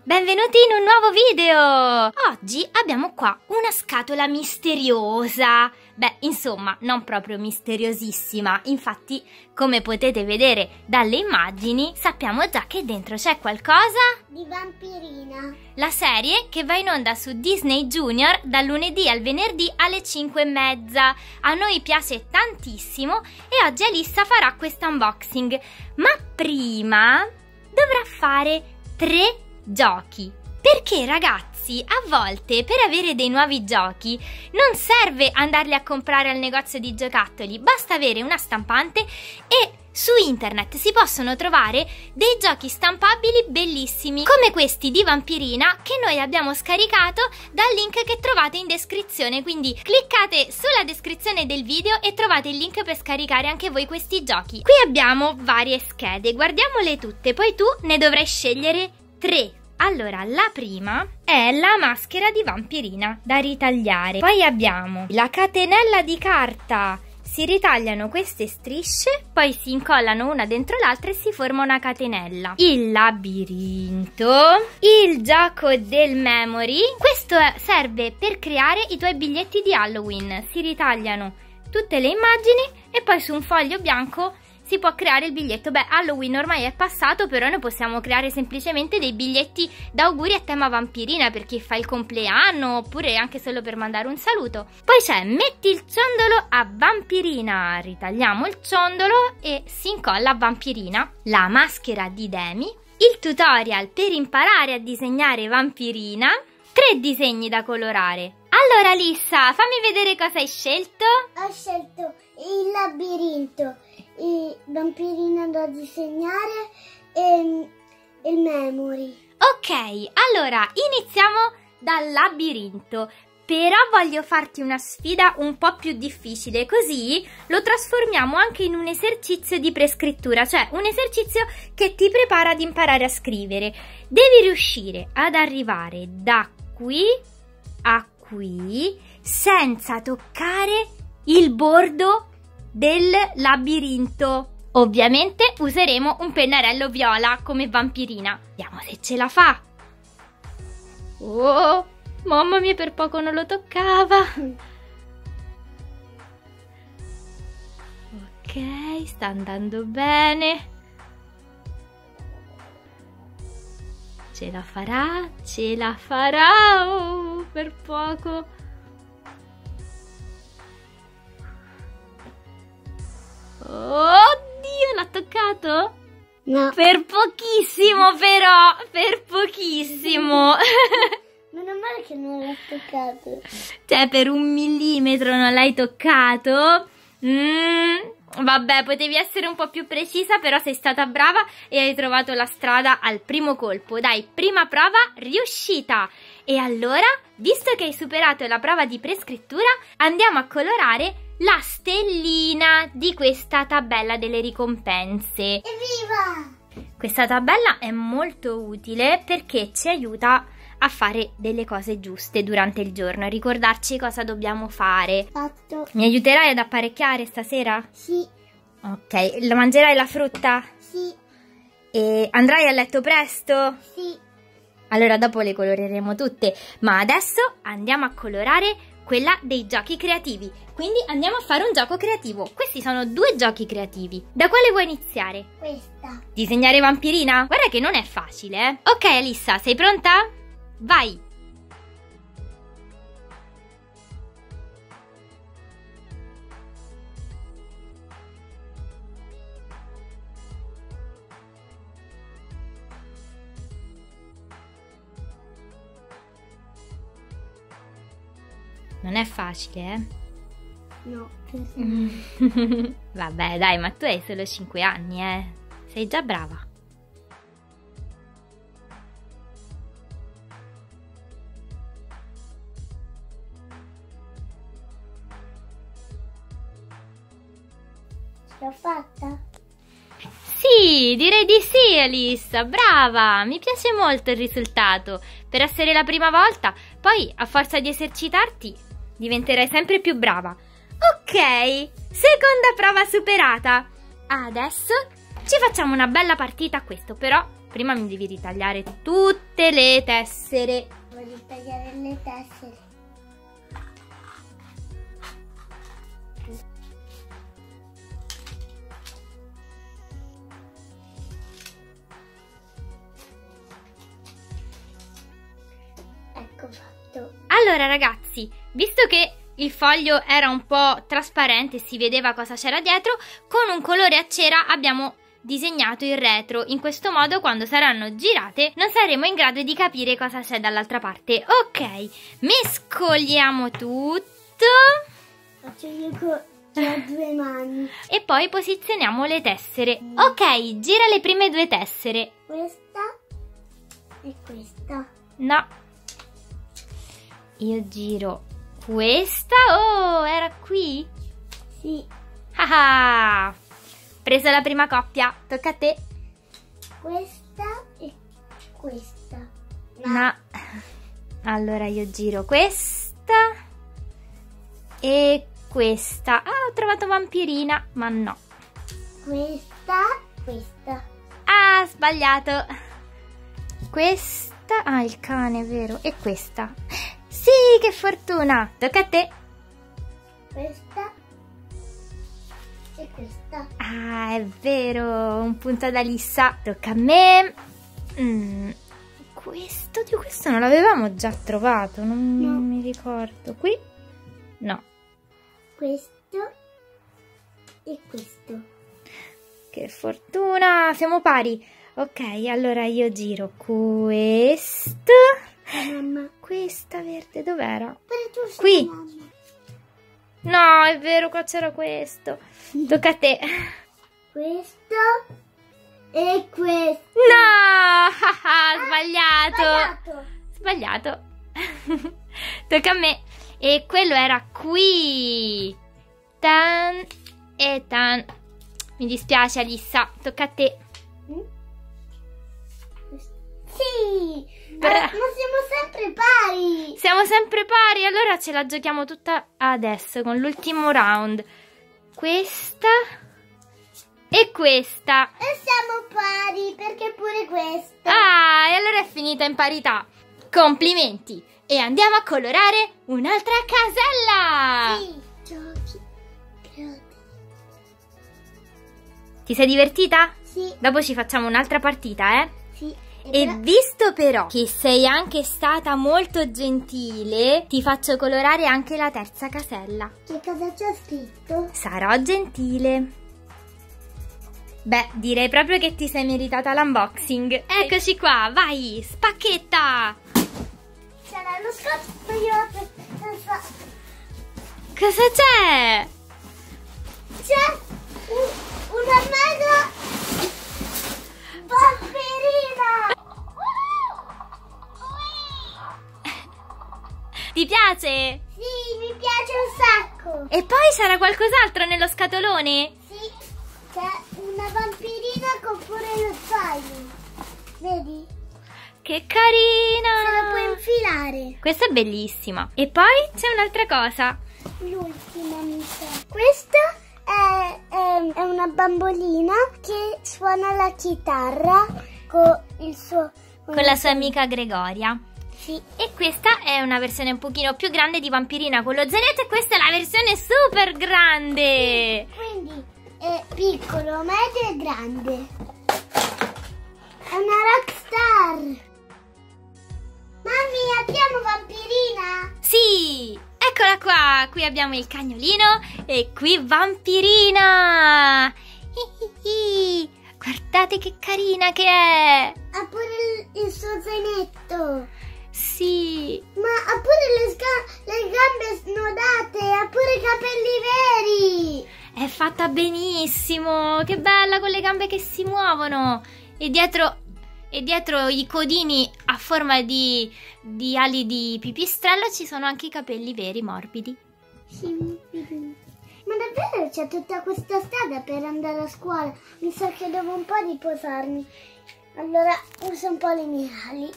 benvenuti in un nuovo video! Oggi abbiamo qua una scatola misteriosa. Beh, insomma, non proprio misteriosissima. Infatti, come potete vedere dalle immagini, sappiamo già che dentro c'è qualcosa di Vampirina. La serie che va in onda su Disney Junior dal lunedì al venerdì alle 5:30. A noi piace tantissimo e oggi Alissa farà questo unboxing. Ma prima dovrà fare 3 giochi, perché ragazzi, a volte per avere dei nuovi giochi non serve andarli a comprare al negozio di giocattoli, basta avere una stampante e su internet si possono trovare dei giochi stampabili bellissimi come questi di Vampirina che noi abbiamo scaricato dal link che trovate in descrizione, quindi cliccate sulla descrizione del video e trovate il link per scaricare anche voi questi giochi. Qui abbiamo varie schede, guardiamole tutte, poi tu ne dovrai scegliere 3. Allora, la prima è la maschera di Vampirina da ritagliare. Poi abbiamo la catenella di carta. Si ritagliano queste strisce, poi si incollano una dentro l'altra e si forma una catenella. Il labirinto, il gioco del memory. Questo serve per creare i tuoi biglietti di Halloween. Si ritagliano tutte le immagini e poi su un foglio bianco si può creare il biglietto. Beh, Halloween ormai è passato, però noi possiamo creare semplicemente dei biglietti d'auguri a tema Vampirina per chi fa il compleanno oppure anche solo per mandare un saluto. Poi c'è metti il ciondolo a Vampirina, ritagliamo il ciondolo e si incolla a Vampirina. La maschera di Demi, il tutorial per imparare a disegnare Vampirina, 3 disegni da colorare. Allora Alissa, fammi vedere cosa hai scelto. Ho scelto il labirinto, il Vampirina da disegnare e il memory. Ok, allora iniziamo dal labirinto, però voglio farti una sfida un po' più difficile, così lo trasformiamo anche in un esercizio di prescrittura, cioè un esercizio che ti prepara ad imparare a scrivere. Devi riuscire ad arrivare da qui a qui senza toccare il bordo del labirinto. Ovviamente useremo un pennarello viola come Vampirina. Vediamo se ce la fa. Oh, mamma mia, per poco non lo toccava. Ok, sta andando bene. Ce la farà, ce la farà. Oh, per poco. Oddio, l'ha toccato? No. Per pochissimo però, per pochissimo. Meno male che non l'ho toccato. Cioè per 1 millimetro non l'hai toccato? Vabbè, potevi essere un po' più precisa, però sei stata brava e hai trovato la strada al primo colpo. Dai, prima prova riuscita. E allora, visto che hai superato la prova di prescrittura, andiamo a colorare la stellina di questa tabella delle ricompense. Evviva! Questa tabella è molto utile perché ci aiuta a fare delle cose giuste durante il giorno, a ricordarci cosa dobbiamo fare. Fatto. Mi aiuterai ad apparecchiare stasera? Sì. Ok, mangerai la frutta? Sì. E andrai a letto presto? Sì. Allora dopo le coloreremo tutte, ma adesso andiamo a colorare quella dei giochi creativi. Quindi andiamo a fare un gioco creativo. Questi sono 2 giochi creativi. Da quale vuoi iniziare? Questa. Disegnare Vampirina? Guarda che non è facile, eh? Ok Alissa, sei pronta? Vai! Non è facile, eh? No. Vabbè, dai, ma tu hai solo 5 anni, eh? Sei già brava. Ce l'ho fatta? Sì, direi di sì, Alissa, brava! Mi piace molto il risultato. Per essere la prima volta, poi a forza di esercitarti diventerai sempre più brava. Ok, seconda prova superata. Adesso Ci facciamo una bella partita a questo, però prima mi devi ritagliare tutte le tessere. Devo ritagliare le tessere. Ecco fatto. Allora ragazzi, visto che il foglio era un po' trasparente, si vedeva cosa c'era dietro, con un colore a cera abbiamo disegnato il retro. In questo modo, quando saranno girate, non saremo in grado di capire cosa c'è dall'altra parte. Ok, mescoliamo tutto. Faccio io con le 2 mani. E poi posizioniamo le tessere. Ok, gira le prime 2 tessere. Questa e questa. No. Io giro questa. Oh, era qui? Sì. Ah, preso la prima coppia. Tocca a te. Questa e questa. No. Allora io giro questa e questa. Ah, ho trovato vampirina, ma no. Questa. Ah, sbagliato. Questa. Ah, il cane, vero. E questa. Sì, che fortuna. Tocca a te. Questa e questa. Ah, è vero. Un punto ad Alissa. Tocca a me. Questo di questo non l'avevamo già trovato. Non mi ricordo. Qui? No. Questo e questo. Che fortuna. Siamo pari. Ok, allora io giro questo. Mamma. Questa verde dov'era? Qui. Qui. No, è vero, qua c'era questo. Tocca a te. Questo e questo. No! Sbagliato. Sbagliato. Tocca a me. E quello era qui. Tan e tan. Mi dispiace Alissa, tocca a te. Sì. Ma siamo sempre pari. Siamo sempre pari, allora ce la giochiamo tutta adesso con l'ultimo round. Questa e questa. E siamo pari perché pure questa. Ah, e allora è finita in parità. Complimenti. E andiamo a colorare un'altra casella. Sì, giochi. Ti sei divertita? Sì. Dopo ci facciamo un'altra partita, eh? Sì. E visto però che sei anche stata molto gentile, ti faccio colorare anche la terza casella. Che cosa c'è scritto? Sarò gentile. Beh, direi proprio che ti sei meritata l'unboxing. Eccoci qua, vai, spacchetta! C'era lo scotch, io penso... Cosa c'è? C'è una mega vampirina! Ti piace? Sì, mi piace un sacco! E poi c'era qualcos'altro nello scatolone? Sì, c'è una vampirina con pure lo zaino. Vedi? Che carina! Se la puoi infilare. Questa è bellissima. E poi c'è un'altra cosa. L'ultima mi sa. Questa è una bambolina che suona la chitarra con Con la sua amica Gregoria. Sì. E questa è una versione un pochino più grande di Vampirina con lo zainetto e questa è la versione super grande. Quindi è piccolo, medio e grande. È una rockstar. Mammi, abbiamo Vampirina? Sì, eccola qua. Qui abbiamo il cagnolino e qui Vampirina. Guardate che carina che è. Ha pure il suo zainetto. Sì. Ma ha pure le gambe snodate, ha pure i capelli veri. È fatta benissimo. Che bella con le gambe che si muovono. E dietro i codini a forma di ali di pipistrello ci sono anche i capelli veri morbidi. Sì. Ma davvero c'è tutta questa strada per andare a scuola? Mi sa che devo un po' riposarmi. Allora uso un po' le mie ali.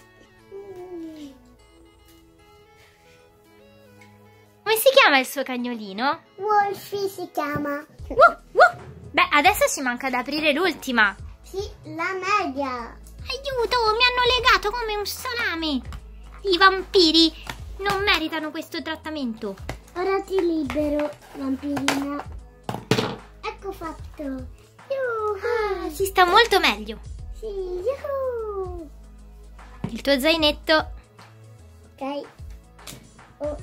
Come si chiama il suo cagnolino? Wolfie si chiama. Beh, adesso ci manca da aprire l'ultima. Sì, la media. Aiuto, mi hanno legato come un salame. I vampiri non meritano questo trattamento. Ora ti libero, vampirina. Ecco fatto. Yuhu. Si sta molto meglio. Sì, yuhu. Il tuo zainetto. Ok. Oh.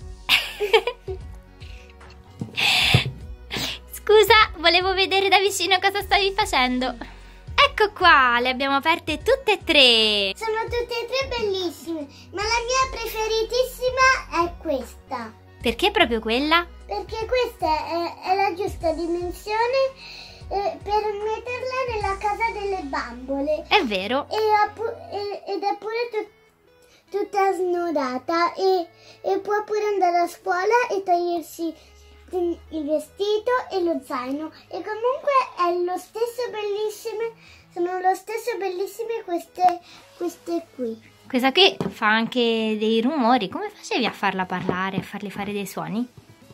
Scusa, volevo vedere da vicino cosa stavi facendo. Ecco qua, le abbiamo aperte tutte e tre. Sono tutte e tre bellissime, ma la mia preferitissima è questa. Perché proprio quella? Perché questa è la giusta dimensione per metterla nella casa delle bambole. È vero. Ed è pure tutta snodata e può pure andare a scuola e togliersi il vestito e lo zaino. E comunque è lo stesso bellissime, sono lo stesso bellissime queste qui. Questa qui fa anche dei rumori. Come facevi a farla parlare, a farle fare dei suoni?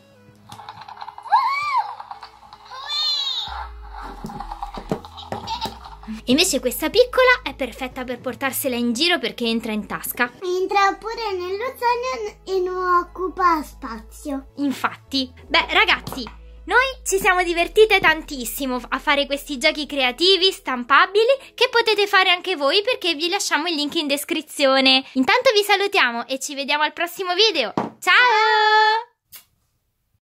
Invece questa piccola è perfetta per portarsela in giro perché entra in tasca. Entra pure nello zaino e non occupa spazio. Infatti, beh ragazzi, noi ci siamo divertite tantissimo a fare questi giochi creativi, stampabili, che potete fare anche voi perché vi lasciamo il link in descrizione. Intanto vi salutiamo e ci vediamo al prossimo video. Ciao!